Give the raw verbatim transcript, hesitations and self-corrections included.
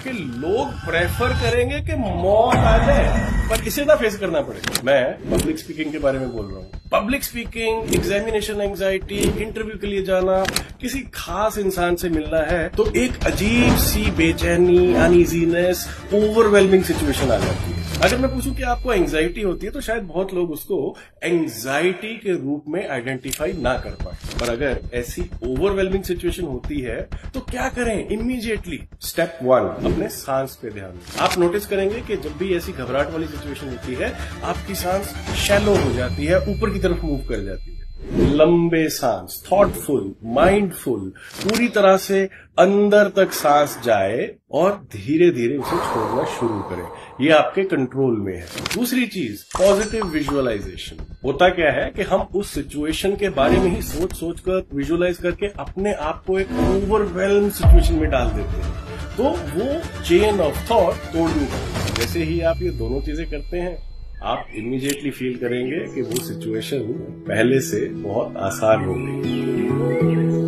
कि लोग प्रेफर करेंगे कि मौत आ जाए पर इसे ना फेस करना पड़े। मैं पब्लिक स्पीकिंग के बारे में बोल रहा हूँ। Public speaking, examination anxiety, interview के लिए जाना, किसी खास इंसान से मिलना है तो एक अजीब सी बेचैनी, अनईजीनेस, ओवरवेलमिंग सिचुएशन आ जाती है। अगर मैं पूछूं कि आपको एंजाइटी होती है तो शायद बहुत लोग उसको एंजाइटी के रूप में आइडेंटिफाई ना कर पाए। पर अगर ऐसी ओवरवेलमिंग सिचुएशन होती है तो क्या करें? इमीडिएटली स्टेप वन, अपने सांस पे ध्यान दें। आप नोटिस करेंगे कि जब भी ऐसी घबराहट वाली सिचुएशन होती है आपकी सांस शैलो हो जाती है, ऊपर की तरफ मूव कर जाती है। लंबे सांस, थॉटफुल, माइंडफुल, पूरी तरह से अंदर तक सांस जाए और धीरे धीरे उसे छोड़ना शुरू करें। ये आपके कंट्रोल में है। दूसरी चीज, पॉजिटिव विजुअलाइजेशन। होता क्या है कि हम उस सिचुएशन के बारे में ही सोच सोच कर, विजुअलाइज करके अपने आप को एक ओवरवेल्म सिचुएशन में डाल देते हैं, तो वो चेन ऑफ थॉट तोड़नी पड़ेगी। जैसे ही आप ये दोनों चीजें करते हैं आप इमीडिएटली फील करेंगे कि वो सिचुएशन पहले से बहुत आसान हो गई।